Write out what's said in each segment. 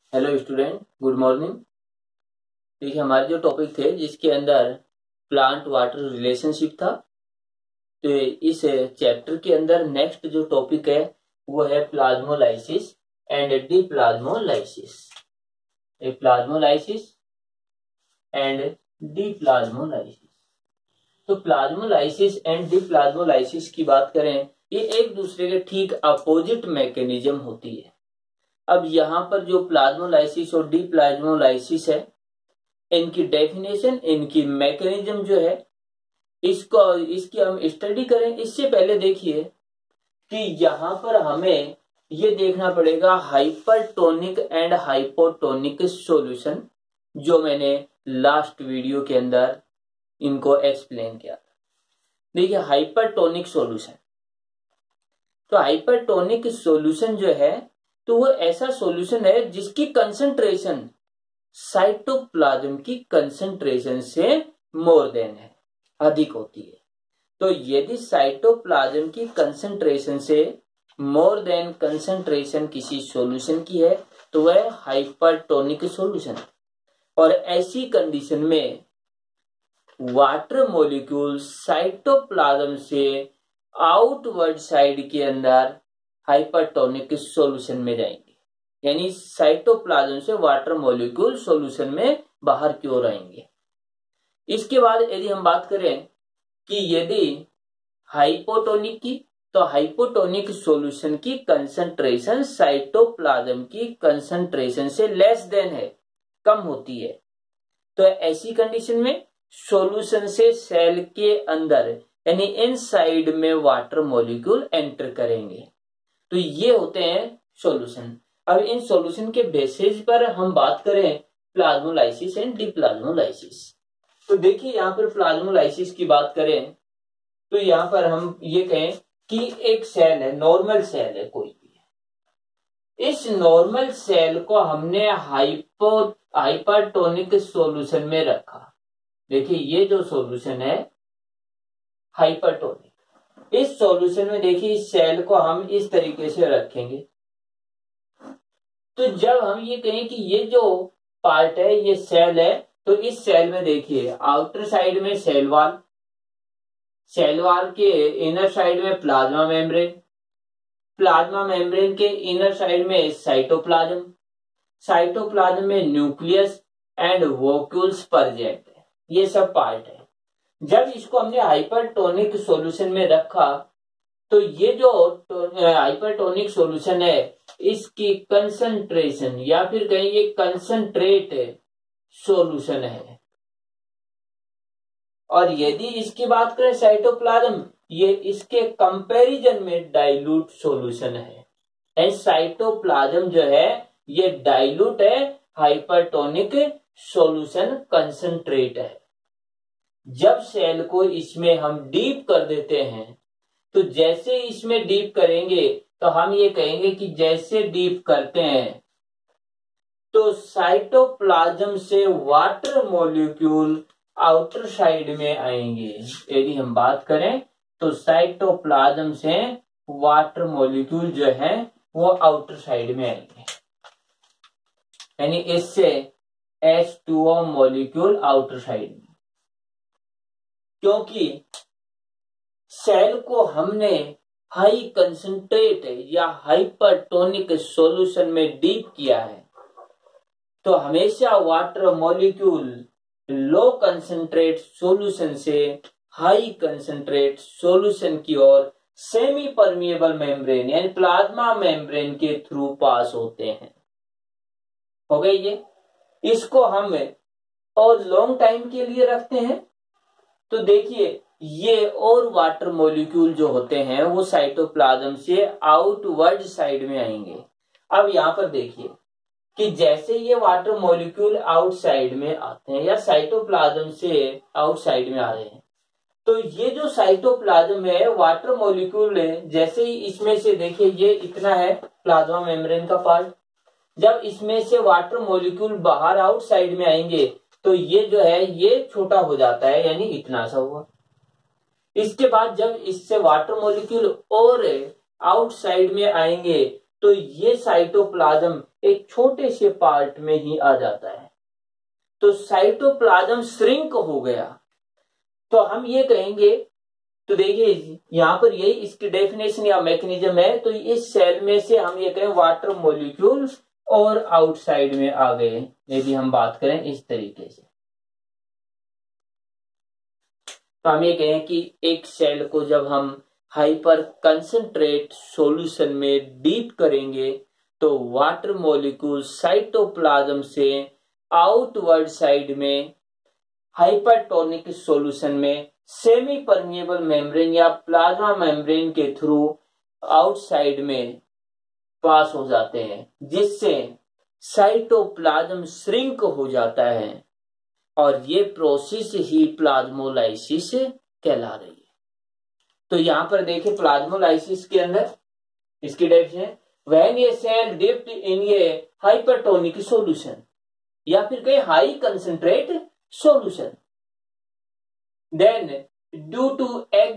Hello student, good morning. देखिए, हमारे जो टॉपिक थे जिसके अंदर प्लांट वाटर रिलेशनशिप था, तो इस चैप्टर के अंदर नेक्स्ट जो टॉपिक है वो है plasmolysis and deplasmolysis. Plasmolysis and deplasmolysis. तो प्लाज्मोलाइसिस एंड डिप्लाज्मोलाइसिस की बात करें, ये एक दूसरे के ठीक अपोजिट मैकेनिज्म होती है। अब यहाँ पर जो प्लाज्मोलाइसिस और डिप्लाज्मोलाइसिस है, इनकी डेफिनेशन, इनकी मैकेनिज्म जो है, इसकी हम स्टडी करें। इससे पहले देखिए कि यहाँ पर हमें ये देखना पड़ेगा हाइपरटोनिक एंड हाइपोटोनिक सॉल्यूशन, जो मैंने लास्ट वीडियो के अंदर इनको एक्सप्लेन किया था। देखिए, हाइपरटोनिक सॉल्यूशन, तो हाइपरटोनिक सॉल्यूशन जो है, तो वो ऐसा सॉल्यूशन है जिसकी कंसंट्रेशन साइटोप्लाज्म की कंसंट्रेशन से मोर देन है, अधिक होती है। तो यदि साइटोप्लाज्म की कंसंट्रेशन से मोर देन कंसंट्रेशन किसी सॉल्यूशन की है तो वह हाइपरटोनिक सॉल्यूशन है। और ऐसी कंडीशन में वाटर मॉलिक्यूल साइटोप्लाज्म से आउटवर्ड साइड के अंदर हाइपरटोनिक सॉल्यूशन में जाएंगे, यानी साइटोप्लाज्म से वाटर मॉलिक्यूल सॉल्यूशन में बाहर की ओर आएंगे। इसके बाद यदि हम बात करें कि यदि हाइपोटोनिक की, तो हाइपोटोनिक सॉल्यूशन की कंसंट्रेशन साइटोप्लाज्म की कंसंट्रेशन से लेस देन है, कम होती है। तो ऐसी कंडीशन में सॉल्यूशन से सेल के अंदर यानी इनसाइड में वाटर मॉलिक्यूल एंटर करेंगे। तो ये होते हैं सॉल्यूशन। अब इन सॉल्यूशन के बेसिस पर हम बात करें प्लाज्मोलाइसिस एंड डिप्लाज्मोलाइसिस। तो देखिए, यहाँ पर प्लाज्मोलाइसिस की बात करें तो यहाँ पर हम ये कहें कि एक सेल है, नॉर्मल सेल है कोई भी। इस नॉर्मल सेल को हमने हाइपरटोनिक सॉल्यूशन में रखा। देखिए, ये जो सॉल्यूशन है हाइपरटोनिक, इस सॉल्यूशन में देखिए इस सेल को हम इस तरीके से रखेंगे। तो जब हम ये कहें कि ये जो पार्ट है ये सेल है, तो इस सेल में देखिए आउटर साइड में सेल वॉल, सेल वॉल के इनर साइड में प्लाज्मा मेम्ब्रेन, प्लाज्मा मेम्ब्रेन के इनर साइड में साइटोप्लाज्म, साइटोप्लाज्म में न्यूक्लियस एंड वोक्यूल्स प्रेजेंट है। ये सब पार्ट है। जब इसको हमने हाइपरटोनिक सॉल्यूशन में रखा तो ये जो हाइपरटोनिक सॉल्यूशन है इसकी कंसंट्रेशन या फिर कहीं ये कंसंट्रेट सॉल्यूशन है। और यदि इसकी बात करें साइटोप्लाज्म, ये इसके कंपैरिजन में डाइल्यूट सॉल्यूशन है। साइटोप्लाज्म जो है ये डाइल्यूट है, हाइपरटोनिक सॉल्यूशन कंसंट्रेट है। जब सेल को इसमें हम डीप कर देते हैं, तो जैसे इसमें डीप करेंगे तो हम ये कहेंगे कि जैसे डीप करते हैं तो साइटोप्लाज्म से वाटर मॉलिक्यूल आउटर साइड में आएंगे। यदि हम बात करें तो साइटोप्लाज्म से वाटर मॉलिक्यूल जो है वो आउटर साइड में आएंगे, यानी इससे H2O मॉलिक्यूल आउटर साइड में। क्योंकि सेल को हमने हाई कंसंट्रेट या हाइपरटोनिक सॉल्यूशन में डीप किया है, तो हमेशा water molecule low concentrate solution से हाई कंसंट्रेट सॉल्यूशन की ओर सेमी परमिएबल मेम्ब्रेन यानी प्लाज्मा मेम्ब्रेन के थ्रू पास होते हैं। हो गई ये। इसको हम और लॉन्ग टाइम के लिए रखते हैं। तो देखिए, ये और वाटर मॉलिक्यूल जो होते हैं वो साइटोप्लाज्म से आउटवर्ड साइड में आएंगे। अब यहां पर देखिए कि जैसे ये वाटर मॉलिक्यूल आउटसाइड में आते हैं या साइटोप्लाज्म से आउटसाइड में आ रहे हैं, तो ये जो साइटोप्लाज्म है वाटर मॉलिक्यूल है, जैसे ही इसमें से देखिए ये इतना है प्लाज्मा मेम्ब्रेन का पार्ट, जब इसमें से वाटर मॉलिक्यूल बाहर आउटसाइड में आएंगे तो ये जो है ये छोटा हो जाता है, यानी इतना सा हुआ। इसके बाद जब इससे वाटर मॉलिक्यूल और आउटसाइड में आएंगे तो ये साइटोप्लाज्म एक छोटे से पार्ट में ही आ जाता है। तो साइटोप्लाज्म श्रिंक हो गया तो हम ये कहेंगे, तो देखिए यहां पर यही इसकी डेफिनेशन या मैकेनिज्म है। तो इस सेल में से हम ये कहें वाटर मॉलिक्यूल और आउटसाइड में आ गए, यदि हम बात करें इस तरीके से। तो हम ये कहें कि एक सेल को जब हम हाइपर कंसंट्रेट सॉल्यूशन में डीप करेंगे तो वाटर मॉलिक्यूल साइटोप्लाज्म से आउटवर्ड साइड में हाइपरटोनिक सॉल्यूशन में सेमी परमिएबल मेम्ब्रेन या प्लाज्मा मेम्ब्रेन के थ्रू आउटसाइड में पास हो जाते हैं, जिससे साइटोप्लाज्म श्रिंक हो जाता है और ये प्रोसेस ही प्लाज्मोलाइसिस कहला रही है। तो यहां पर देखिए प्लाज्मोलाइसिस के अंदर इसकी डेफिनेशन, व्हेन ये सेल डिप्ड इन ये हाइपरटोनिक सॉल्यूशन या फिर कहीं high concentrate solution, then due to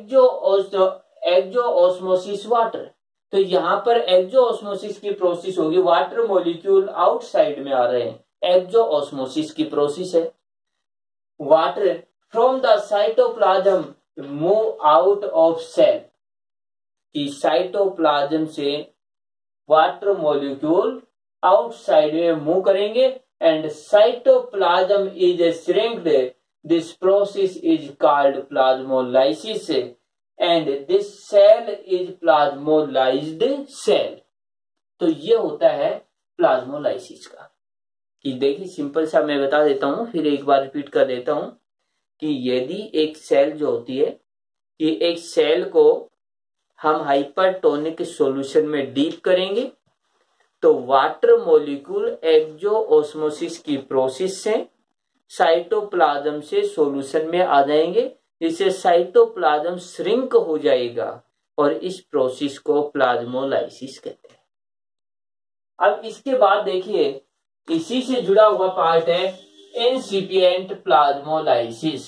exosmosis water, तो यहां पर एक्सोऑस्मोसिस की प्रोसेस होगी, वाटर मॉलिक्यूल आउटसाइड में आ रहे हैं, एक्सोऑस्मोसिस की प्रोसेस है। Water from the cytoplasm move out of cell, कि साइटोप्लाज्म से वाटर मॉलिक्यूल आउटसाइड में मूव करेंगे and cytoplasm is shrinked, this process is called plasmolysis and this cell is plasmolysed cell. तो ये होता है प्लाज्मोलाइसिस का। कि देखिए सिंपल सा मैं बता देता हूं, फिर एक बार रिपीट कर देता हूं कि यदि एक सेल जो होती है, कि एक सेल को हम हाइपरटोनिक सॉल्यूशन में डीप करेंगे तो वाटर मॉलिक्यूल एक्सोऑस्मोसिस की प्रोसेस से साइटोप्लाज्म से सॉल्यूशन में आ जाएंगे, जिससे साइटोप्लाज्म श्रिंक हो जाएगा और इस प्रोसेस को प्लाज्मोलाइसिस कहते हैं। अब इसके बाद देखिए इसी से जुड़ा हुआ पार्ट है इंसिपिएंट प्लाज्मोलाइसिस।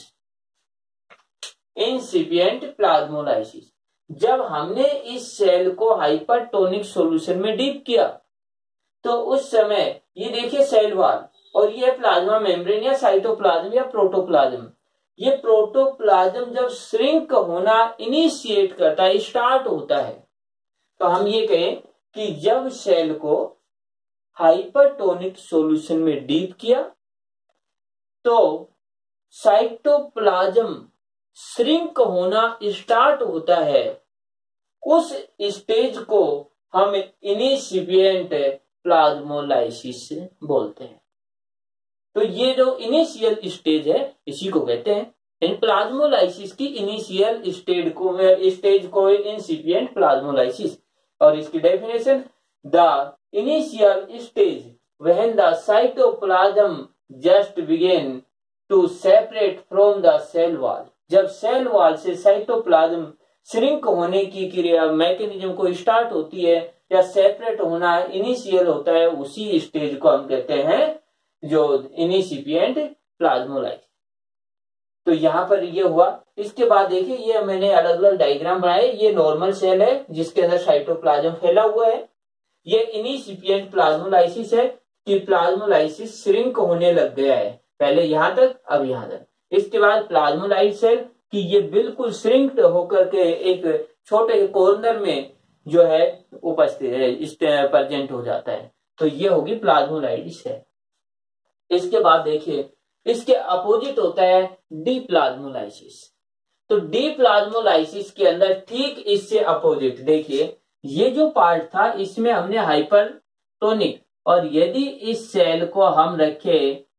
इंसिपिएंट प्लाज्मोलाइसिस, जब हमने इस सेल को हाइपरटोनिक सॉल्यूशन में डीप किया तो उस समय ये देखिए सेल वॉल और ये प्लाज्मा मेम्ब्रेन या साइटोप्लाज्म या प्रोटोप्लाज्म, ये प्रोटोप्लाज्म जब श्रिंक होना इनिशिएट करता है, स्टार्ट होता है, तो हम ये कहें कि जब सेल को हाइपरटोनिक सॉल्यूशन में डीप किया तो साइटोप्लाज्म श्रिंक होना स्टार्ट होता है, उस स्टेज को हम इनिशिएंट प्लाज्मोलाइसिस बोलते हैं। तो ये जो इनिशियल स्टेज है इसी को कहते हैं, इन प्लाज्मोलाइसिस की इनिशियल स्टेज को इंसिपिएंट प्लाज्मोलाइसिस। और इसकी definition, the initial stage when the cytoplasm just begin to separate from the cell wall, जब सेल वॉल से साइटोप्लाज्म श्रिंक होने की क्रिया मैकेनिज्म को स्टार्ट होती है या सेपरेट होना इनिशियल होता है, उसी स्टेज को हम कहते हैं जो इनिशिपिएंट प्लाज्मोलाइसिस। तो यहां पर ये हुआ। इसके बाद देखिए ये मैंने अलग अलग डायग्राम बनाए, ये नॉर्मल सेल है जिसके अंदर साइटोप्लाज्म फैला हुआ है, ये इनिशिपिएंट प्लाज्मोलाइसिस है कि प्लाज्मोलाइसिस श्रिंक होने लग गया है, पहले यहां तक अब यहां तक। इसके बाद प्लाज्मोलाइट सेल कि ये बिल्कुल श्रिंक्ड होकर के एक छोटे कॉर्नर में जो है उपस्थित है, इस प्रेजेंट हो जाता है, तो ये होगी प्लाज्मोलाइटिस है। इसके बाद देखिए इसके अपोजिट होता है डीप्लाज्मोलाइसिस। तो डीप्लाज्मोलाइसिस के अंदर ठीक इससे अपोजिट देखिए ये जो पार्ट था इसमें हमने हाइपरटोनिक, और यदि इस सेल को हम रखे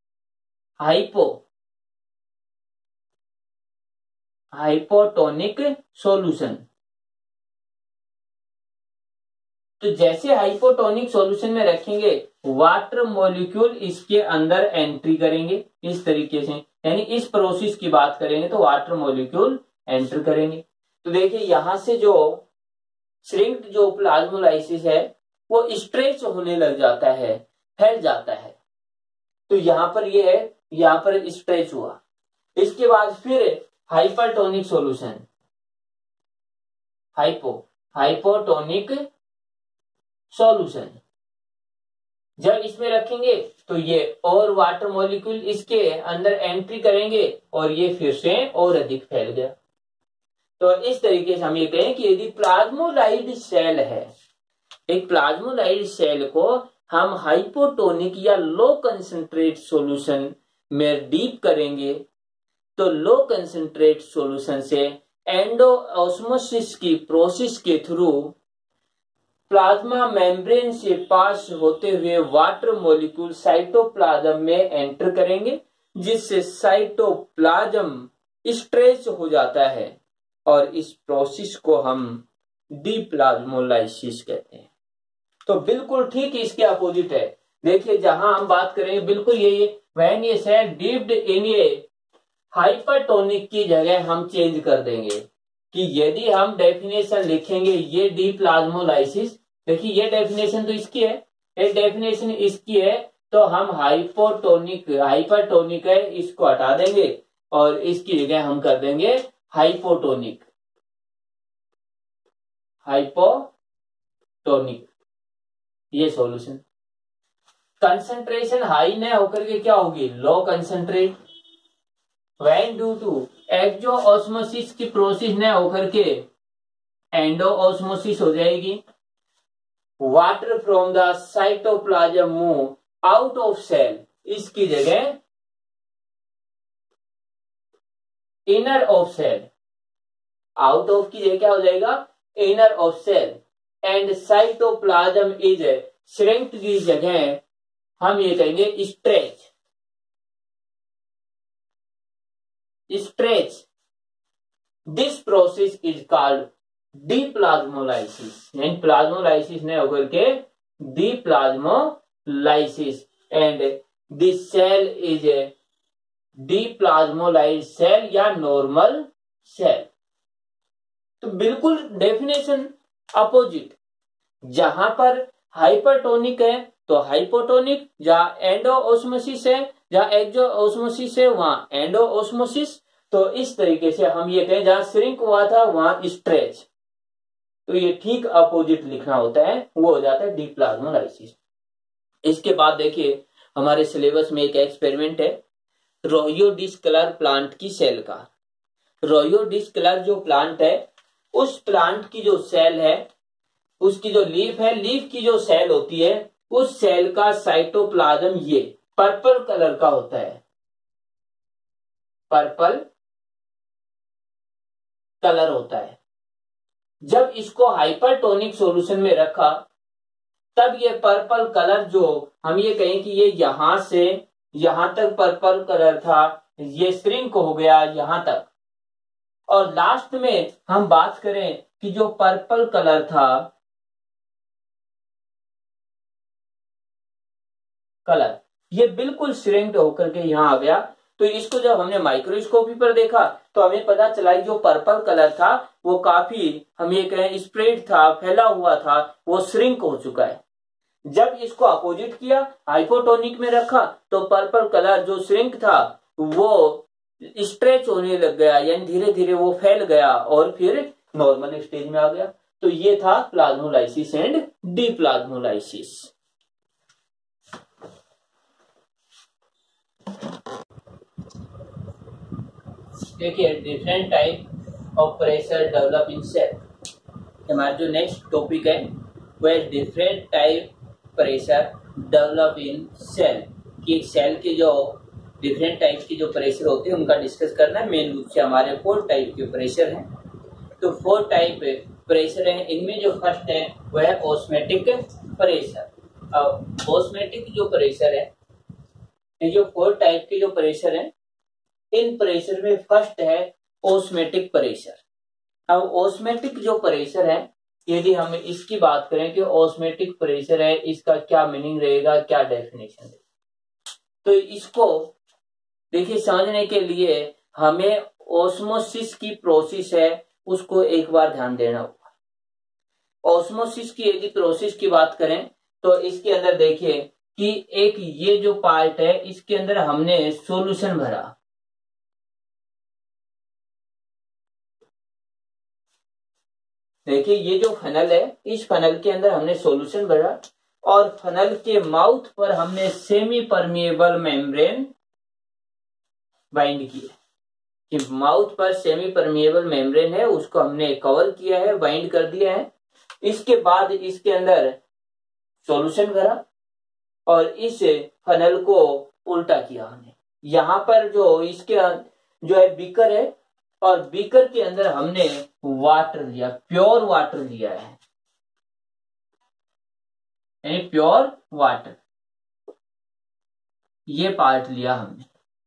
हाइपोटोनिक सॉल्यूशन, तो जैसे हाइपोटोनिक सॉल्यूशन में रखेंगे वाटर मॉलिक्यूल इसके अंदर एंट्री करेंगे इस तरीके से, यानी इस प्रोसेस की बात करेंगे तो वाटर मॉलिक्यूल एंटर करेंगे। तो देखिए यहां से जो श्रिंक्ड जो प्लाज्मोलाइसिस है वो स्ट्रेच होने लग जाता है, फैल जाता है, तो यहां पर ये है, यहां पर स्ट्रेच हुआ। इसके बाद फिर हाइपरटोनिक सॉल्यूशन, हाइपोटोनिक सॉल्यूशन। जब इसमें रखेंगे तो ये और वाटर मॉलिक्यूल इसके अंदर एंट्री करेंगे और ये फिर से और अधिक फैल गया। तो इस तरीके से हम ये कहें कि यदि प्लाज्मोलाइड सेल है, एक प्लाज्मोलाइड सेल को हम हाइपोटोनिक या लो कंसंट्रेट सॉल्यूशन में डीप करेंगे तो लो कंसंट्रेट सॉल्यूशन से एंडोऑस्मोसिस की प्रोसेस के थ्रू प्लाज्मा मेम्ब्रेन से पास होते हुए वाटर मॉलिक्यूल साइटोप्लाज्म में एंटर करेंगे, जिससे साइटोप्लाज्म स्ट्रेच हो जाता है और इस प्रोसेस को हम डीप्लाज्मोलाइसिस कहते हैं। तो बिल्कुल ठीक इसके अपोजिट है। देखिए जहां हम बात करेंगे बिल्कुल यही, व्हेन ये सेल डीप्ड इन ये हाइपरटोनिक की जगह हम चेंज कर देंगे कि यदि हम डेफिनेशन लिखेंगे ये डीप्लाज्मोलाइसिस, देखिए ये डेफिनेशन तो इसकी है, ये डेफिनेशन इसकी है, तो हम हाइपरटोनिक है इसको हटा देंगे और इसकी जगह हम कर देंगे हाइपोटोनिक। ये सॉल्यूशन कंसंट्रेशन हाई न होकर के क्या होगी, low concentrate. When due to exosmosis की प्रोसेस न होकर के एंडोऑस्मोसिस हो जाएगी। Water from the cytoplasm move out of cell, इसकी जगह inner of cell, out of की जगह क्या हो जाएगा, inner of cell. And cytoplasm is shrink की जगह हम ये कहेंगे stretch. This process is called deplasmolysis, and plasmolysis ने होकर के deplasmolysis. And this cell is a deplasmolyse cell या नॉर्मल सेल। तो बिल्कुल डेफिनेशन अपोजिट, जहां पर हाइपरटोनिक है तो हाइपोटोनिक, जहां एंडोऑस्मोसिस है, जहां एक्सोऑस्मोसिस है वहां एंडोऑस्मोसिस। तो इस तरीके से हम ये कहें जहां श्रिंक हुआ था वहां स्ट्रेच, तो ये ठीक अपोजिट लिखना होता है, वो हो जाता है डीप्लाज्मोलाइसिस। इसके बाद देखिए हमारे सिलेबस में एक एक्सपेरिमेंट है रोहियो डिस्कलर प्लांट की सेल का। रोहियो डिस्कलर जो प्लांट है, उस प्लांट की जो सेल है, उसकी जो लीफ है, लीफ की जो सेल होती है, उस सेल का साइटोप्लाज्म ये पर्पल कलर का होता है, पर्पल कलर होता है। जब इसको हाइपरटोनिक सॉल्यूशन में रखा तब ये पर्पल कलर जो हम ये कहें कि ये यहां से यहां तक पर्पल कलर था, ये श्रिंक हो गया यहां तक। और लास्ट में हम बात करें कि जो पर्पल कलर था, कलर ये बिल्कुल श्रिंक्ड होकर के यहां आ गया। तो इसको जब हमने माइक्रोस्कोपी पर देखा तो हमें पता चला जो पर्पल कलर था वो काफी हम ये कहें स्प्रेड था, फैला हुआ था, वो श्रिंक हो चुका है। जब इसको अपोजिट किया, हाइपोटोनिक में रखा, तो पर्पल कलर जो श्रिंक था वो स्ट्रेच होने लग गया, यानी धीरे धीरे वो फैल गया और फिर नॉर्मल स्टेज में आ गया। तो ये था प्लाज्मोलाइसिस एंड डीप्लाज्मोलाइसिस। देखिए different type of pressure develop in cell. हमारा जो नेक्स्ट टॉपिक है वो है different type pressure develop in cell, कि सेल के जो डिफरेंट टाइप की जो प्रेशर होते हैं उनका डिस्कस करना है। मेन रूप से हमारे 4 टाइप के प्रेशर हैं। तो 4 टाइप प्रेशर हैं, इनमें जो फर्स्ट है वह है ऑस्मेटिक प्रेशर। अब ऑस्मेटिक जो प्रेशर है, ये जो 4 टाइप के जो प्रेशर है, इन प्रेशर में फर्स्ट है ऑस्मेटिक प्रेशर। अब ऑस्मेटिक जो प्रेशर है, यदि हम इसकी बात करें कि ऑस्मेटिक प्रेशर है, इसका क्या मीनिंग रहेगा, क्या डेफिनेशन है, तो इसको देखिए समझने के लिए हमें ऑस्मोसिस की प्रोसेस है उसको एक बार ध्यान देना होगा। ऑस्मोसिस की यदि प्रोसेस की बात करें तो इसके अंदर देखिए कि एक ये जो पार्ट है इसके अंदर हमने सॉल्यूशन भरा, देखिए ये जो फनल है, इस फनल के अंदर हमने सॉल्यूशन भरा और फनल के माउथ पर हमने सेमी परमिएबल मेम्ब्रेन बाइंड किया, कि माउथ पर सेमी परमिएबल मेम्ब्रेन है उसको हमने कवर किया है, बाइंड कर दिया है। इसके बाद इसके अंदर सॉल्यूशन भरा और इस फनल को उल्टा किया हमने। यहां पर जो इसके जो है बीकर है और बीकर के अंदर हमने वाटर लिया, प्योर वाटर लिया है, यानी प्योर वाटर, ये पार्ट लिया हमने।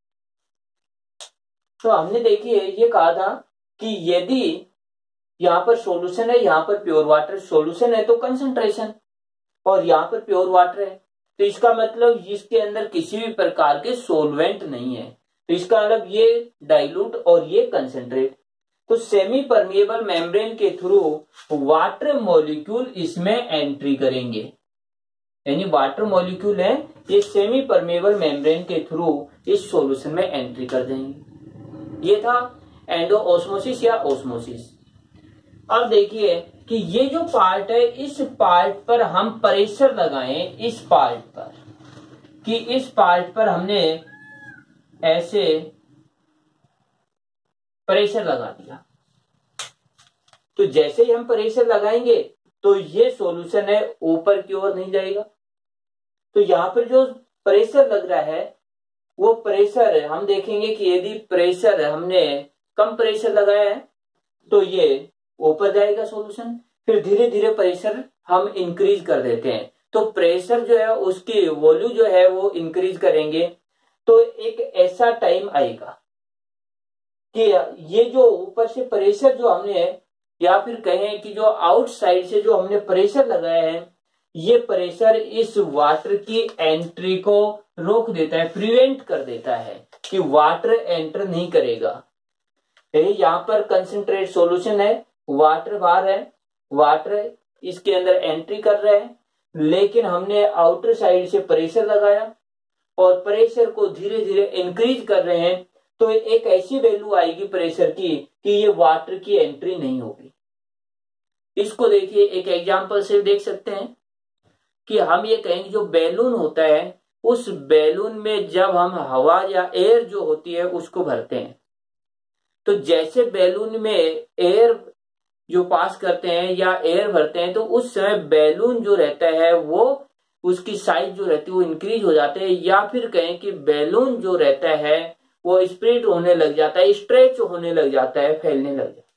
तो हमने देखिए ये कहा था कि यदि यहां पर सॉल्यूशन है, यहां पर प्योर वाटर, सॉल्यूशन है तो कंसंट्रेशन और यहां पर प्योर वाटर है, तो इसका मतलब इसके अंदर किसी भी प्रकार के सोलवेंट नहीं है, तो इसका मतलब ये डाइल्यूट और ये कंसेंट्रेट। तो सेमी परमिएबल मेम्ब्रेन के थ्रू वाटर मॉलिक्यूल इसमें एंट्री करेंगे, यानी वाटर मॉलिक्यूल है ये सेमी परमिएबल मेम्ब्रेन के थ्रू इस सॉल्यूशन में एंट्री कर देंगे। ये था एंडो ऑस्मोसिस या ऑस्मोसिस। अब देखिए कि ये जो पार्ट है, इस पार्ट पर हम प्रेशर लगाएं, इस पार्ट पर, कि इस पार्ट पर हमने ऐसे प्रेशर लगा दिया, तो जैसे ही हम प्रेशर लगाएंगे तो ये सॉल्यूशन है ऊपर की ओर नहीं जाएगा। तो यहां पर जो प्रेशर लग रहा है वो प्रेशर हम देखेंगे कि यदि प्रेशर हमने कम प्रेशर लगाया है तो ये ऊपर जाएगा सॉल्यूशन, फिर धीरे धीरे प्रेशर हम इंक्रीज कर देते हैं, तो प्रेशर जो है उसकी वॉल्यूम जो है वो इंक्रीज करेंगे, तो एक ऐसा टाइम आएगा कि ये जो ऊपर से प्रेशर जो हमने, या फिर कहें कि जो आउटसाइड से जो हमने प्रेशर लगाया है, ये प्रेशर इस वाटर की एंट्री को रोक देता है, प्रिवेंट कर देता है कि वाटर एंटर नहीं करेगा। यहां पर कंसंट्रेट सॉल्यूशन है, वाटर बाहर है, वाटर इसके अंदर एंट्री कर रहा है, लेकिन हमने आउटर साइड से प्रेशर लगाया और प्रेशर को धीरे धीरे इंक्रीज कर रहे हैं, तो एक ऐसी वैल्यू आएगी प्रेशर की कि ये वाटर की एंट्री नहीं होगी। इसको देखिए एक एग्जांपल से देख सकते हैं कि हम ये कहेंगे जो बैलून होता है, उस बैलून में जब हम हवा या एयर जो होती है उसको भरते हैं, तो जैसे बैलून में एयर जो पास करते हैं या एयर भरते हैं, तो उस समय बैलून जो रहता है वो उसकी साइज जो रहती है वो इंक्रीज हो जाते हैं, या फिर कहें कि बैलून जो रहता है वो स्प्रेड होने लग जाता है, स्ट्रेच होने लग जाता है, फैलने लग जाता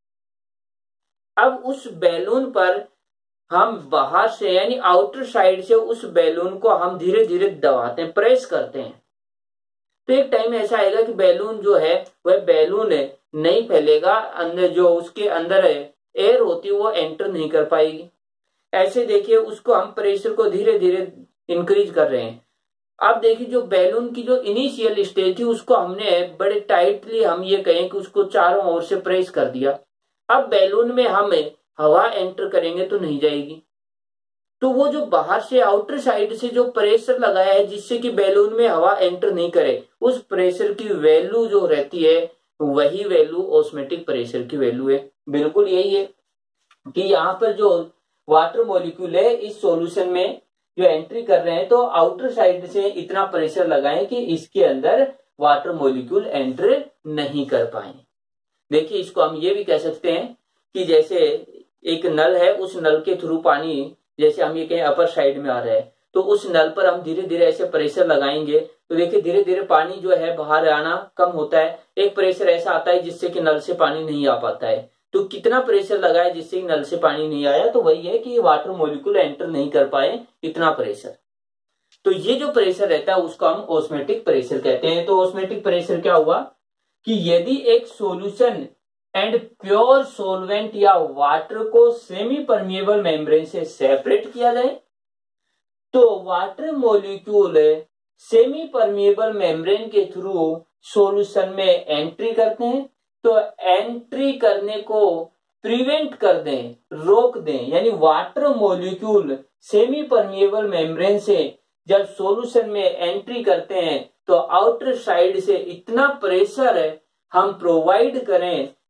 है। अब उस बैलून पर हम बाहर से यानी आउटर साइड से उस बैलून को हम धीरे धीरे दबाते हैं, प्रेस करते हैं, तो एक टाइम ऐसा आएगा कि बैलून जो है वह बैलून नहीं फैलेगा, अंदर जो उसके अंदर एयर होती है वो एंटर नहीं कर पाएगी। ऐसे देखिए उसको हम प्रेशर को धीरे धीरे इंक्रीज कर रहे हैं। अब देखिए जो बैलून की जो इनिशियल स्टेज थी उसको हमने बड़े टाइटली, हम ये कहें कि उसको चारों ओर से प्रेस कर दिया। अब बैलून में हम हवा एंटर करेंगे तो नहीं जाएगी, तो वो जो बाहर से आउटर साइड से जो प्रेशर लगाया है जिससे कि बैलून में हवा एंटर नहीं करे, उस प्रेशर की वैल्यू जो रहती है वही वैल्यू ऑस्मोटिक प्रेशर की वैल्यू है। बिल्कुल यही है कि यहाँ पर जो वाटर मॉलिक्यूल है इस सॉल्यूशन में जो एंट्री कर रहे हैं, तो आउटर साइड से इतना प्रेशर लगाएं कि इसके अंदर वाटर मॉलिक्यूल एंटर नहीं कर पाए। देखिए इसको हम ये भी कह सकते हैं कि जैसे एक नल है, उस नल के थ्रू पानी जैसे हम ये कहें अपर साइड में आ रहा है, तो उस नल पर हम धीरे धीरे ऐसे प्रेशर लगाएंगे तो देखिए धीरे धीरे पानी जो है बाहर आना कम होता है। एक प्रेशर ऐसा आता है जिससे कि नल से पानी नहीं आ पाता है, तो कितना प्रेशर लगाए जिससे कि नल से पानी नहीं आया, तो वही है कि वाटर मॉलिक्यूल एंटर नहीं कर पाए, इतना प्रेशर। तो ये जो प्रेशर रहता है उसको हम ऑस्मोटिक प्रेशर कहते हैं। तो ऑस्मोटिक प्रेशर क्या हुआ कि यदि एक सॉल्यूशन एंड प्योर सॉल्वेंट या वाटर को सेमी परमिएबल मेम्ब्रेन से सेपरेट किया जाए, तो water molecule semi permeable membrane के थ्रू सॉल्यूशन में एंट्री करते हैं, तो एंट्री करने को प्रिवेंट कर दें, रोक दें, यानी water molecule semi permeable membrane से जब सॉल्यूशन में एंट्री करते हैं तो आउटर साइड से इतना प्रेशर हम प्रोवाइड करें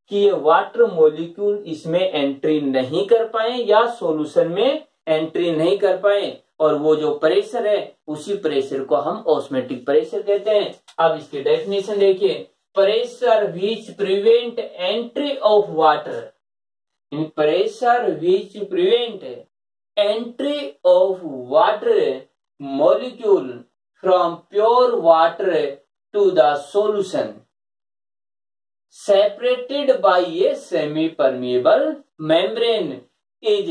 कि ये वाटर मॉलिक्यूल इसमें एंट्री नहीं कर पाए या सॉल्यूशन में एंट्री नहीं कर पाए, और वो जो प्रेशर है उसी प्रेशर को हम ऑस्मोटिक प्रेशर कहते हैं। अब इसकी डेफिनेशन देखिए, pressure which prevent entry of water, pressure which prevent entry of water molecule from pure water to the solution separated by a semi-permeable membrane is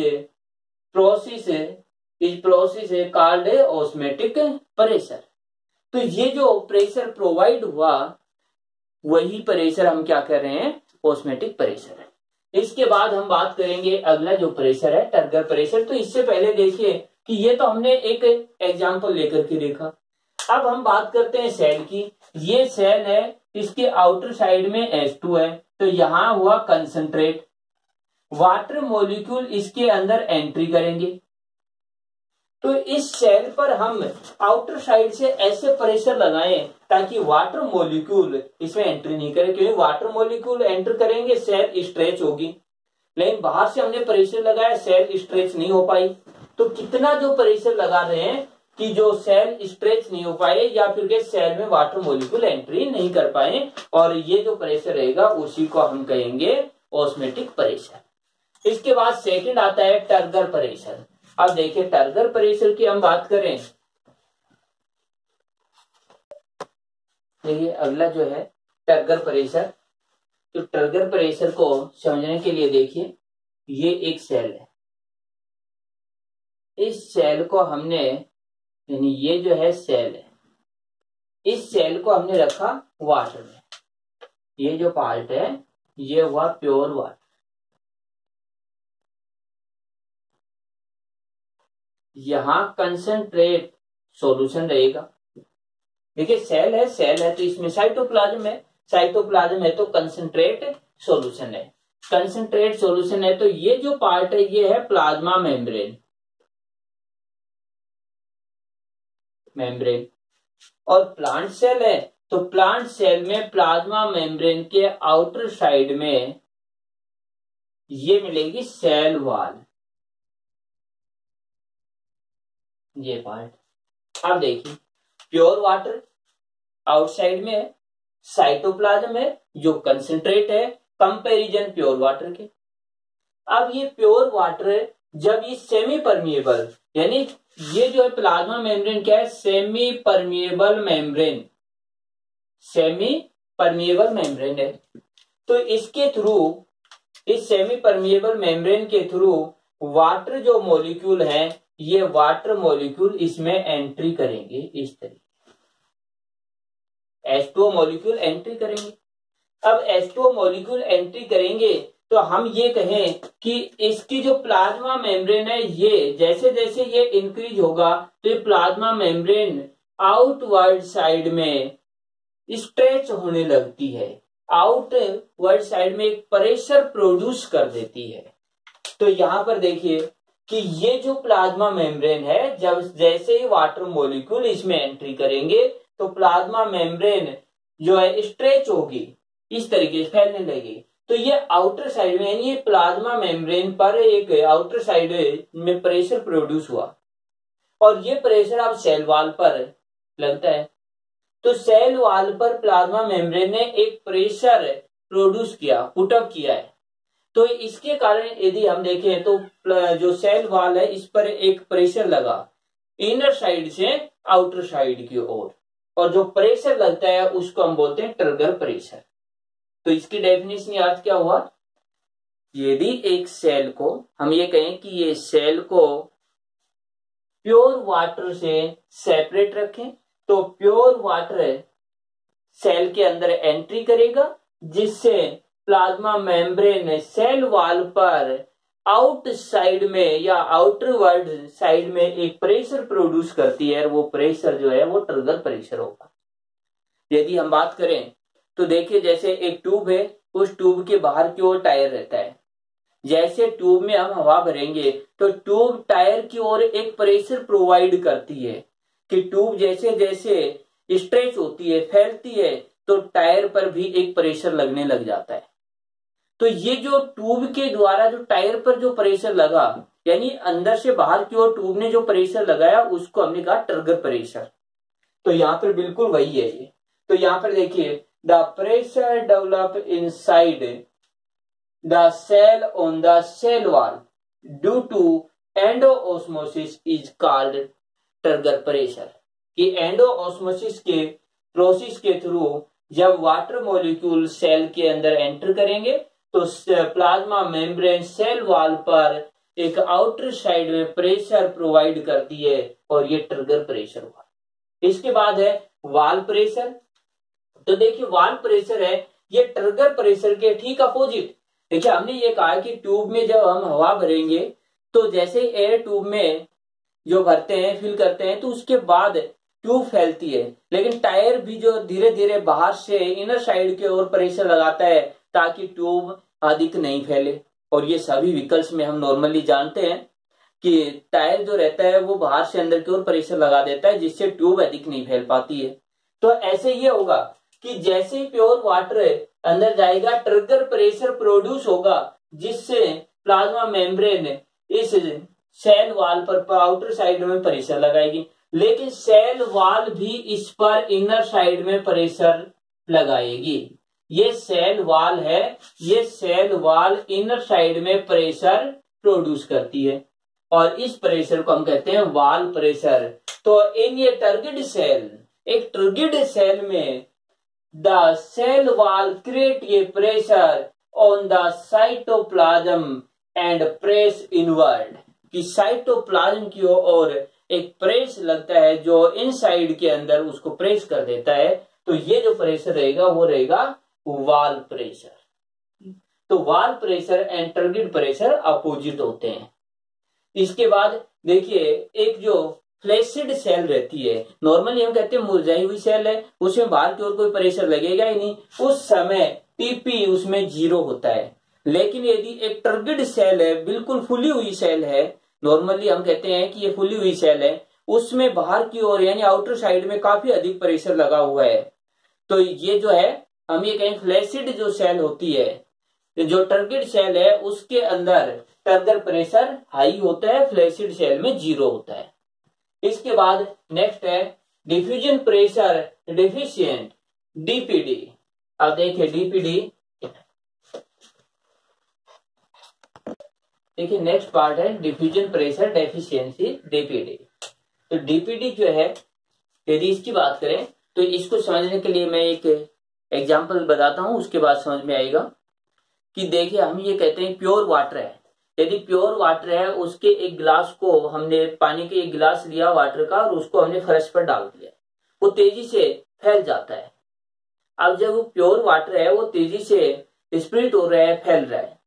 process called osmotic pressure। तो ये जो pressure provide हुआ वही pressure हम क्या कर रहे हैं, ऑस्मोटिक प्रेशर है। इसके बाद हम बात करेंगे अगला जो प्रेशर है, टर्गर प्रेशर। तो इससे पहले देखिए कि ये तो हमने एक एग्जांपल लेकर के देखा। अब हम बात करते हैं सेल की। ये सेल है, इसके आउटर साइड में H2 है, तो यहां हुआ कंसंट्रेट, वाटर मॉलिक्यूल इसके अंदर एंट्री करेंगे। तो इस सेल पर हम आउटर साइड से ऐसे प्रेशर लगाएं ताकि वाटर मॉलिक्यूल इसमें एंट्री नहीं करे, क्योंकि वाटर मॉलिक्यूल एंटर करेंगे सेल स्ट्रेच होगी, लेकिन बाहर से हमने प्रेशर लगाया सेल स्ट्रेच नहीं हो पाई। तो कितना जो प्रेशर लगा रहे हैं कि जो सेल स्ट्रेच नहीं हो पाए या फिर के सेल में वाटर मॉलिक्यूल एंट्री नहीं कर पाए, और ये जो प्रेशर रहेगा उसी को हम कहेंगे ऑस्मोटिक प्रेशर। इसके बाद सेकंड आता है टर्गर प्रेशर। अब देखिए टर्गर प्रेशर की हम बात करें, देखिए अगला जो है टर्गर प्रेशर। तो टर्गर प्रेशर को समझने के लिए देखिए, ये एक सेल है, इस सेल को हमने, यानी ये जो है सेल है, इस सेल को हमने रखा वाटर में। ये जो पार्ट है ये हुआ प्योर वाटर, यहां कंसंट्रेट सॉल्यूशन रहेगा। देखिए सेल है तो इसमें साइटोप्लाज्म है तो कंसंट्रेट सॉल्यूशन है। कंसंट्रेट सॉल्यूशन है तो ये जो पार्ट है ये है प्लाज्मा मेम्ब्रेन, और प्लांट सेल है तो प्लांट सेल में प्लाज्मा मेम्ब्रेन के आउटर साइड में ये मिलेगी सेल वॉल, ये पार्ट। अब देखिए प्योर वाटर आउटसाइड में है, साइटोप्लाज्म है जो कंसंट्रेट है, कंपैरिजन प्योर वाटर के। अब ये प्योर वाटर जब ये सेमी परमिएबल, यानी ये जो है प्लाज्मा मेम्ब्रेन क्या है, सेमी परमिएबल मेम्ब्रेन है। तो इसके थ्रू, इस सेमी परमिएबल मेम्ब्रेन के थ्रू वाटर जो मॉलिक्यूल है, ये वाटर मॉलिक्यूल इसमें एंट्री करेंगे। इस तरीके H2O मॉलिक्यूल एंट्री करेंगे। अब H2O मॉलिक्यूल एंट्री करेंगे तो हम ये कहें कि इसकी जो प्लाज्मा मेम्ब्रेन है, ये जैसे जैसे ये इंक्रीज होगा तो ये प्लाज्मा मेम्ब्रेन आउटवर्ड साइड में स्ट्रेच होने लगती है, आउटवर्ड साइड में एक प्रेशर प्रोड्यूस कर देती है। तो यहां पर देखिए कि ये जो प्लाज्मा मेम्ब्रेन है, जब जैसे ही वाटर मॉलिक्यूल इसमें एंट्री करेंगे तो प्लाज्मा मेम्ब्रेन जो है स्ट्रेच होगी, इस तरीके से फैलने लगेगी। तो ये आउटर साइड में, यानी ये प्लाज्मा मेम्ब्रेन पर एक आउटर साइड में प्रेशर प्रोड्यूस हुआ, और ये प्रेशर अब सेल वॉल पर लगता है। तो सेल वॉल पर प्लाज्मा मेम्ब्रेन ने एक प्रेशर प्रोड्यूस किया, पुटअप किया है। तो इसके कारण यदि हम देखें तो जो सेल वॉल है इस पर एक प्रेशर लगा इनर साइड से आउटर साइड की ओर, और जो प्रेशर लगता है उसको हम बोलते हैं ट्रिगर प्रेशर। तो इसकी डेफिनेशन याद क्या हुआ, यदि एक सेल को हम ये कहें कि ये सेल को प्योर वाटर से सेपरेट रखें, तो प्योर वाटर सेल के अंदर एंट्री करेगा, जिससे प्लाज्मा मेम्ब्रेन सेल वॉल पर आउट साइड में या आउटर वर्ड साइड में एक प्रेशर प्रोड्यूस करती है, और वो प्रेशर जो है वो ट्रिगर प्रेशर होगा। यदि हम बात करें तो देखिए जैसे एक ट्यूब है, उस ट्यूब के बाहर की ओर टायर रहता है। जैसे ट्यूब में हम हवा भरेंगे तो ट्यूब टायर की ओर एक प्रेशर प्रोवाइड करती है कि ट्यूब जैसे जैसे स्ट्रेच होती है, फैलती है, तो टायर पर भी एक प्रेशर लगने लग जाता है। तो ये जो ट्यूब के द्वारा जो टायर पर जो प्रेशर लगा, यानी अंदर से बाहर की ओर ट्यूब ने जो प्रेशर लगाया, उसको हमने कहा ट्रिगर प्रेशर। तो यहाँ पर बिल्कुल वही है ये। तो यहाँ पर देखिए, the pressure develop inside the cell on the cell wall due to endosmosis is called trigger pressure. कि एंडोऑस्मोसिस के प्रोसेस के थ्रू जब वाटर मॉलिक्यूल सेल के अंदर एंटर करेंगे तो प्लाज्मा मेम्ब्रेन सेल वॉल पर एक आउटर साइड में प्रेशर प्रोवाइड करती है और ये ट्रिगर प्रेशर हुआ। इसके बाद है वाल प्रेशर। तो देखिए वाल प्रेशर है ये ट्रिगर प्रेशर के ठीक अपोजिट। देखिए हमने ये कहा कि ट्यूब में जब हम हवा भरेंगे तो जैसे एयर ट्यूब में जो भरते हैं, फिल करते हैं, तो उसके बाद ट्यूब फैलती है, लेकिन टायर भी जो धीरे धीरे बाहर से इनर साइड के ओर प्रेशर लगाता है ताकि ट्यूब अधिक नहीं फैले। और ये सभी व्हीकल्स में हम नॉर्मली जानते हैं कि टायर जो रहता है वो बाहर से अंदर की ओर प्रेशर लगा देता है, जिससे ट्यूब अधिक नहीं फैल पाती है। तो ऐसे ये होगा कि जैसे ही प्योर वाटर अंदर जाएगा ट्रिगर प्रेशर प्रोड्यूस होगा, जिससे प्लाज्मा मेम्ब्रेन इस सेल वॉल पर आउटर साइड में प्रेशर लगाएगी, लेकिन सेल वॉल भी इस पर इनर साइड में प्रेशर लगाएगी। ये सेल वॉल है, ये सेल वॉल इनर साइड में प्रेशर प्रोड्यूस करती है और इस प्रेशर को हम कहते हैं वॉल प्रेशर। तो इन ये टर्गिड सेल, एक टर्गिड सेल में द सेल वॉल क्रिएट ये pressure on the cytoplasm and press inward. कि साइटोप्लाज्म की ओर एक प्रेस लगता है जो इनसाइड के अंदर उसको प्रेस कर देता है। तो ये जो प्रेशर रहेगा वो रहेगा वॉल प्रेशर। तो wall pressure and turgid pressure opposite होते हैं। इसके बाद देखिए एक जो फ्लैसिड सेल रहती है, नॉर्मली हम कहते हैं मुरझाई हुई सेल है, उसमें बाहर की ओर कोई प्रेशर लगेगा ही नहीं, उस समय टीपी उसमें 0 होता है। लेकिन यदि एक टर्गिड सेल है, बिल्कुल फुली हुई सेल है, नॉर्मली हम कहते हैं कि ये फुली हुई सेल है, उसमें बाहर की ओर यानी आउटर साइड में काफी अधिक प्रेशर लगा हुआ है, तो ये जो है हम ये कहें फ्लैसिड जो सेल होती है, जो टर्गिड सेल है उसके अंदर टर्गर प्रेशर हाई होता है, फ्लैसिड सेल में 0 होता है। इसके बाद नेक्स्ट है डिफ्यूजन प्रेशर डेफिशिएंट, डीपीडी। अब देखिए डीपीडी, देखिए नेक्स्ट पार्ट है डिफ्यूजन प्रेशर डेफिशिएंसी, डीपीडी। तो डीपीडी जो है यदि इसकी बात करें तो इसको समझने के लिए मैं एक एग्जांपल बताता हूं, उसके बाद समझ में आएगा। कि देखिए हम ये कहते हैं प्योर वाटर है, यदि प्योर वाटर है उसके एक गिलास को हमने, पानी के एक गिलास लिया वाटर का और उसको हमने फर्श पर डाल दिया, वो तेजी से फैल जाता है। अब जब वो प्योर वाटर है वो तेजी से स्प्रेड हो रहा है, फैल रहा है।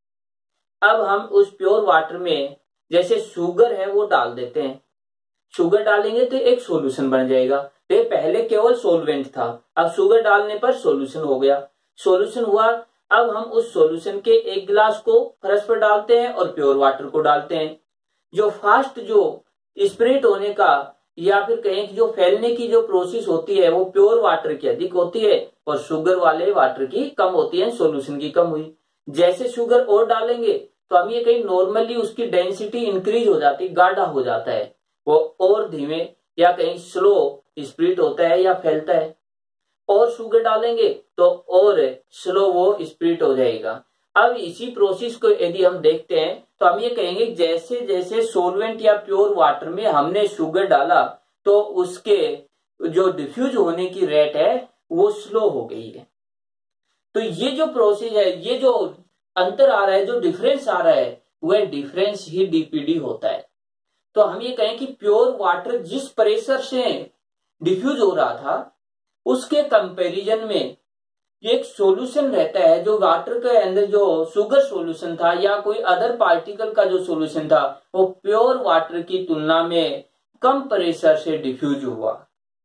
अब हम उस प्योर वाटर में जैसे शुगर है वो डाल देते हैं, शुगर डालेंगे तो एक सॉल्यूशन बन जाएगा। तो ये पहले केवल सॉल्वेंट था, अब शुगर डालने पर सॉल्यूशन हो गया। सॉल्यूशन हुआ, अब हम उस सॉल्यूशन के एक गिलास को फर्श पर डालते हैं और प्योर वाटर को डालते हैं। जो फास्ट जो स्प्रेड होने का या फिर कहें कि जो फैलने की जो प्रोसेस होती है वो प्योर वाटर की अधिक होती है और शुगर वाले वाटर की कम होती है, सॉल्यूशन की कम हुई। जैसे शुगर और डालेंगे तो हम ये कहीं नॉर्मली उसकी डेंसिटी इंक्रीज हो जाती है, गाढ़ा हो जाता है, वो और धीमे या कहीं स्लो स्प्रेड होता है या फैलता है। और शुगर डालेंगे तो और स्लो वो स्प्रेड हो जाएगा। अब इसी प्रोसेस को यदि हम देखते हैं तो हम ये कहेंगे जैसे जैसे सॉल्वेंट या प्योर वाटर में हमने शुगर डाला तो उसके जो डिफ्यूज होने की रेट है वो स्लो हो गई है। तो ये जो प्रोसेस है, ये जो अंतर आ रहा है, जो डिफरेंस आ रहा है, वह डिफरेंस ही डीपीडी होता है। तो हम ये कहें कि प्योर वाटर जिस प्रेशर से डिफ्यूज हो रहा था उसके कंपैरिजन में एक सॉल्यूशन रहता है, जो वाटर के अंदर जो शुगर सॉल्यूशन था या कोई अदर पार्टिकल का जो सॉल्यूशन था वो प्योर वाटर की तुलना में कम प्रेशर से डिफ्यूज हुआ।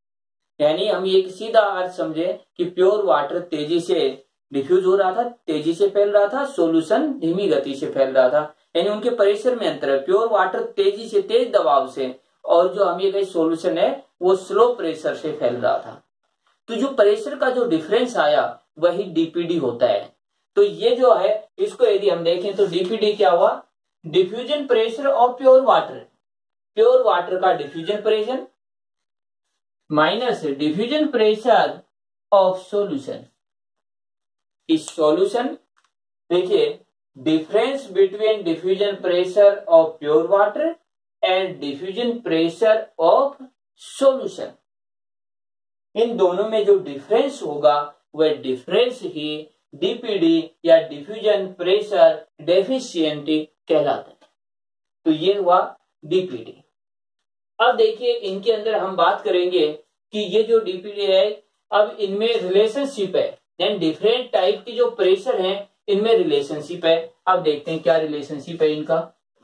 यानी हम ये सीधा अर्थ समझे कि प्योर वाटर तेजी से डिफ्यूज हो रहा था, तेजी से फैल रहा था, सॉल्यूशन धीमी गति से फैल रहा था, यानी उनके प्रेशर में अंतर है। प्योर वाटर तेजी से, तेज दबाव से, और जो हम ये कहे सॉल्यूशन है वो स्लो प्रेशर से फैल रहा था। तो जो प्रेशर का जो डिफरेंस आया वही डीपीडी होता है। तो ये जो है इसको यदि हम देखें तो डीपीडी क्या हुआ, diffusion pressure of pure water, pure water का diffusion pressure minus diffusion pressure of solution. इस सॉल्यूशन देखिए difference between diffusion pressure of pure water and diffusion pressure of solution, इन दोनों में जो डिफरेंस होगा वह डिफरेंस ही डीपीडी या डिफ्यूजन प्रेशर डेफिशिएंसी कहलाता है। तो ये हुआ डीपीडी। अब देखिए इनके अंदर हम बात करेंगे कि ये जो डीपीडी है अब इनमें रिलेशनशिप है, यानी डिफरेंट टाइप की जो प्रेशर हैं इनमें रिलेशनशिप है। अब देखते हैं क्या रिलेशनशिप है इनका।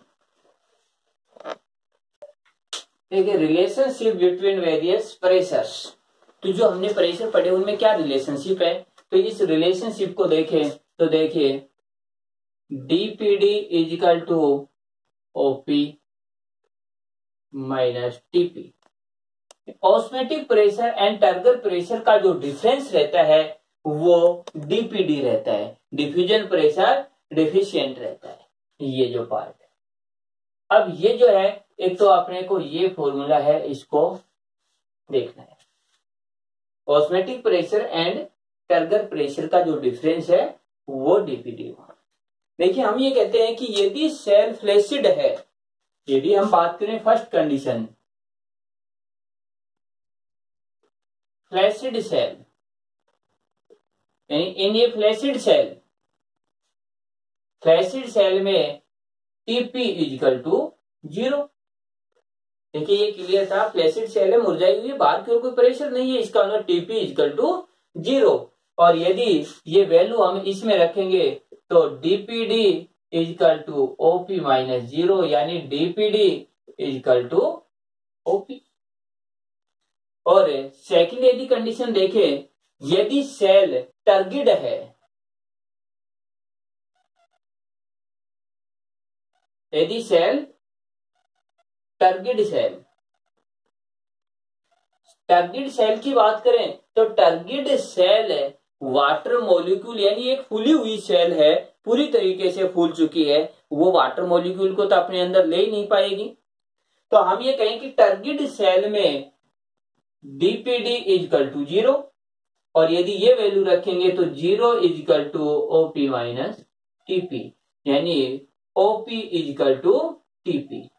देखिए रिलेशनशिप बिटवीन वेरियस प्रेशर्स, तो जो हमने प्रेशर पढ़े उनमें क्या रिलेशनशिप है, तो इस रिलेशनशिप को देखें तो देखिए DPD is equal to OP minus TP. Osmotic pressure and turgor pressure का जो डिफरेंस रहता है वो डीपीडी रहता है, डिफ्यूजन प्रेशर डेफिशिएंट रहता है, ये जो पार्ट है। अब ये जो है एक तो अपने को ये फॉर्मूला है इसको देखना है, osmotic pressure and turgor pressure का जो डिफरेंस है वो डीपीडी हुआ। देखिए हम ये कहते हैं कि यदि सेल फ्लैसिड है, यदि हम बात करें फर्स्ट कंडीशन फ्लैसिड सेल, यानी इन ये फ्लैसिड सेल में टीपी इजिकल टू 0। देखिए ये क्लियर था, फ्लैसिड सेल है, मुरझाई हुई है, बाहर की ओर कोई प्रेशर नहीं है, इसका मतलब टीपी इजिकल टू 0। और यदि ये वैल्यू हम इसमें रखेंगे तो DPD is equal to OP minus 0, यानी डीपीडी इजिकल टू ओपी। और सेकंड यदि कंडीशन देखें, यदि सेल टर्गिड है, यदि सेल टर्गिड सेल की बात करें तो टर्गिड सेल वाटर मॉलिक्यूल, यानी एक फूली हुई सेल है, पूरी तरीके से फूल चुकी है, वो वाटर मॉलिक्यूल को तो अपने अंदर ले ही नहीं पाएगी। तो हम ये कहें कि टर्गिड सेल में डीपीडी इजिकल टू 0, और यदि ये वैल्यू रखेंगे तो 0 is equal to OP minus TP, यानी ओपी इजिकल टू टीपी।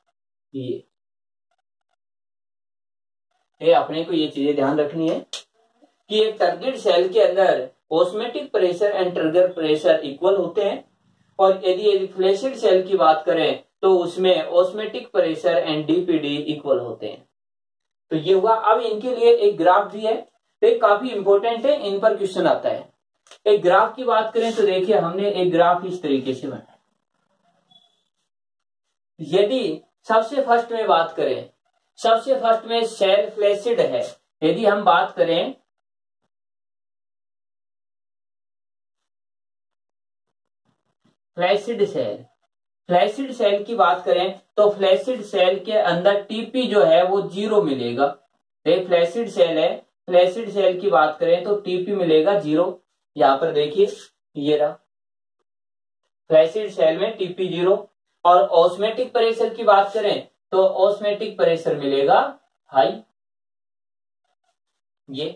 ये अपने को ये चीजें ध्यान रखनी है कि एक टारगेट सेल के अंदर osmotic pressure and trigger pressure equal होते हैं, और यदि फ्लैसिड सेल की बात करें तो उसमें osmotic pressure and DPD equal होते हैं। तो ये हुआ। अब इनके लिए एक ग्राफ भी है, तो एक काफी इंपॉर्टेंट है, इन पर क्वेश्चन आता है। एक ग्राफ की बात करें तो देखिए हमने एक ग्राफ इस तरीके से बनाया। यदि सबसे फर्स्ट में बात करें, सबसे फर्स्ट में सेल फ्लैसिड है, यदि हम बात करें फ्लैसिड सेल की बात करें तो फ्लैसिड सेल के अंदर टीपी जो है वो 0 मिलेगा। एक फ्लैसिड सेल है, फ्लैसिड सेल की बात करें तो टीपी मिलेगा 0। यहां पर देखिए ये रहा फ्लैसिड सेल में टीपी 0। और ऑस्मोटिक प्रेशर की बात करें तो ऑस्मोटिक प्रेशर मिलेगा हाई। ये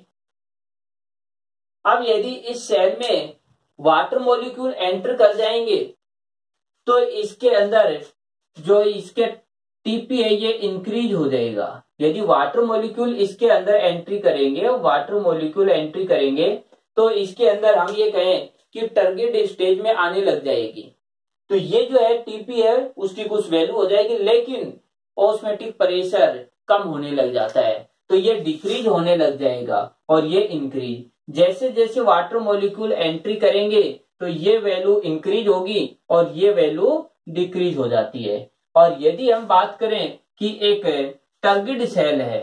अब यदि इस सेल में वाटर मॉलिक्यूल एंटर कर जाएंगे तो इसके अंदर जो इसके टीपी है ये इंक्रीज हो जाएगा। यदि वाटर मॉलिक्यूल इसके अंदर एंट्री करेंगे, वाटर मॉलिक्यूल एंट्री करेंगे तो इसके अंदर हम ये कहें कि टारगेट स्टेज में आने लग जाएगी, तो ये जो है टीपी है उसकी कुछ वैल्यू हो जाएगी, लेकिन ऑस्मोटिक प्रेशर कम होने लग जाता है, तो ये डिक्रीज होने लग जाएगा और ये इंक्रीज। जैसे जैसे वाटर मॉलिक्यूल एंट्री करेंगे तो ये वैल्यू इंक्रीज होगी और ये वैल्यू डिक्रीज हो जाती है। और यदि हम बात करें कि एक टारगेट सेल है,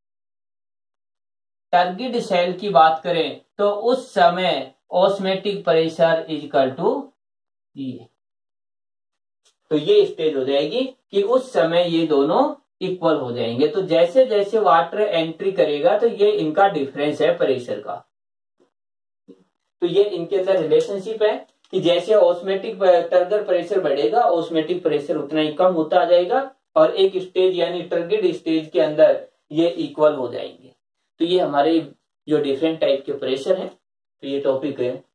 टारगेट सेल की बात करें तो उस समय ऑस्मोटिक प्रेशर इक्वल टू ये, तो ये स्टेज हो जाएगी कि उस समय ये दोनों इक्वल हो जाएंगे। तो जैसे जैसे वाटर एंट्री करेगा तो ये इनका डिफरेंस है प्रेशर का, तो ये इनके अंदर रिलेशनशिप है। कि जैसे ऑस्मेटिक टर्गर प्रेशर बढ़ेगा ऑस्मेटिक प्रेशर उतना ही कम होता जाएगा और एक स्टेज यानी टर्गेट स्टेज के अंदर ये इक्वल हो जाएंगे। तो ये हमारे जो डिफरेंट टाइप के प्रेशर हैं, तो ये टॉपिक है